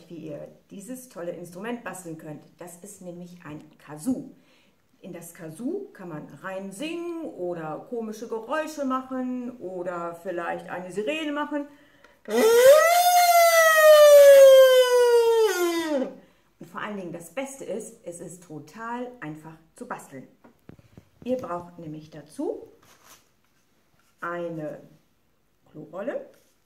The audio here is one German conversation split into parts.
euch, wie ihr dieses tolle Instrument basteln könnt. Das ist nämlich ein Kazoo. In das Kazoo kann man rein singen oder komische Geräusche machen oder vielleicht eine Sirene machen. Und vor allen Dingen das Beste ist, es ist total einfach zu basteln. Ihr braucht nämlich dazu eine Klorolle,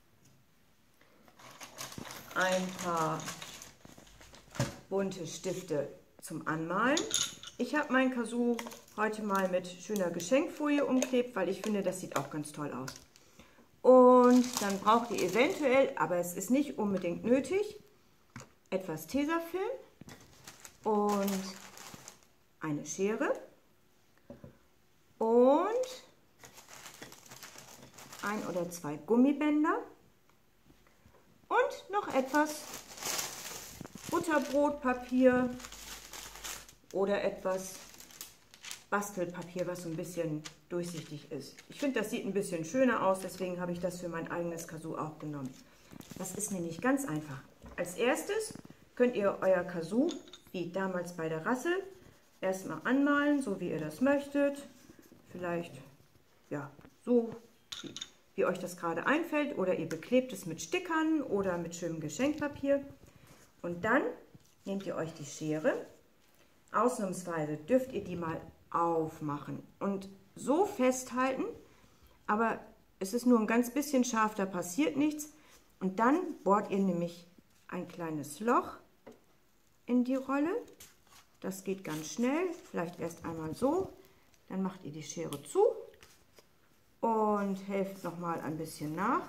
ein paar bunte Stifte zum Anmalen. Ich habe mein Kazoo heute mal mit schöner Geschenkfolie umklebt, weil ich finde, das sieht auch ganz toll aus. Und dann braucht ihr eventuell, aber es ist nicht unbedingt nötig, etwas Tesafilm und eine Schere und ein oder zwei Gummibänder und noch etwas Butterbrotpapier oder etwas Bastelpapier, was so ein bisschen durchsichtig ist. Ich finde, das sieht ein bisschen schöner aus, deswegen habe ich das für mein eigenes Kazoo auch genommen. Das ist nämlich ganz einfach. Als erstes könnt ihr euer Kazoo, wie damals bei der Rassel, erstmal anmalen, so wie ihr das möchtet. Vielleicht ja, so wie euch das gerade einfällt, oder ihr beklebt es mit Stickern oder mit schönem Geschenkpapier. Und dann nehmt ihr euch die Schere. Ausnahmsweise dürft ihr die mal aufmachen und so festhalten, aber es ist nur ein ganz bisschen scharf, da passiert nichts. Und dann bohrt ihr nämlich ein kleines Loch in die Rolle. Das geht ganz schnell, vielleicht erst einmal so, dann macht ihr die Schere zu und helft noch mal ein bisschen nach.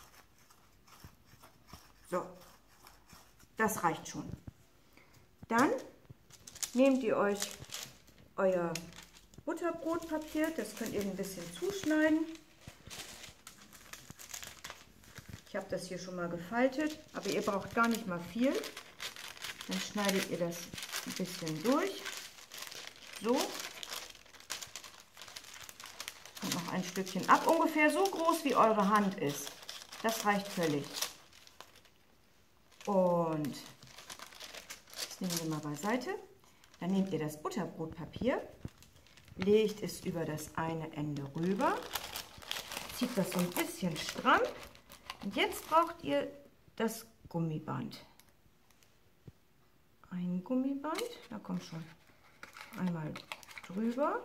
So, das reicht schon. Dann nehmt ihr euch euer Butterbrotpapier, das könnt ihr ein bisschen zuschneiden. Ich habe das hier schon mal gefaltet, aber ihr braucht gar nicht mal viel. Dann schneidet ihr das ein bisschen durch. So. Und noch ein Stückchen ab, ungefähr so groß wie eure Hand ist. Das reicht völlig. Und das nehmen wir mal beiseite. Dann nehmt ihr das Butterbrotpapier, legt es über das eine Ende rüber, zieht das so ein bisschen stramm. Und jetzt braucht ihr das Gummiband. Ein Gummiband, da kommt schon einmal drüber.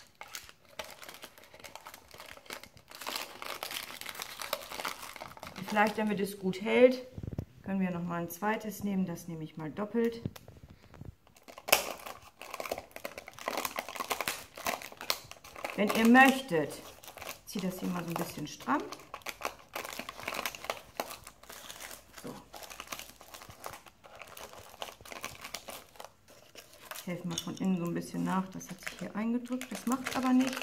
Und vielleicht, damit es gut hält, können wir noch mal ein zweites nehmen. Das nehme ich mal doppelt. Wenn ihr möchtet, zieht das hier mal so ein bisschen stramm. So. Ich helfe mal von innen so ein bisschen nach. Das hat sich hier eingedrückt. Das macht aber nichts.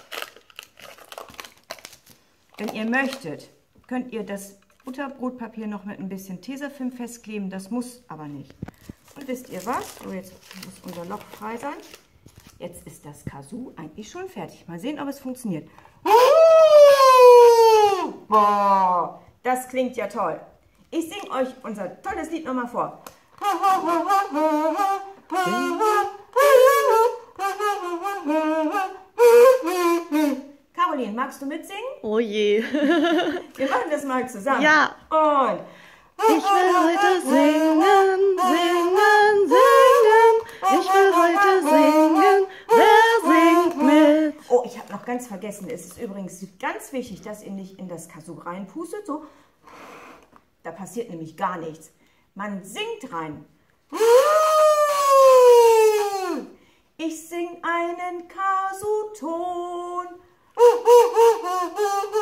Wenn ihr möchtet, könnt ihr das Butterbrotpapier noch mit ein bisschen Tesafilm festkleben. Das muss aber nicht. Und wisst ihr was? So, jetzt muss unser Loch frei sein. Jetzt ist das Kazoo eigentlich schon fertig. Mal sehen, ob es funktioniert. Boah, das klingt ja toll. Ich singe euch unser tolles Lied nochmal vor. Caroline, magst du mitsingen? Oh je. Wir machen das mal zusammen. Ja. Und ich will heute singen, singen, singen. Ich will heute singen. Wer singt mit? oh, ich habe noch ganz vergessen, es ist übrigens ganz wichtig, dass ihr nicht in das Kazoo reinpustet. So, da passiert nämlich gar nichts. Man singt rein. Ich sing einen Kazoo-Ton.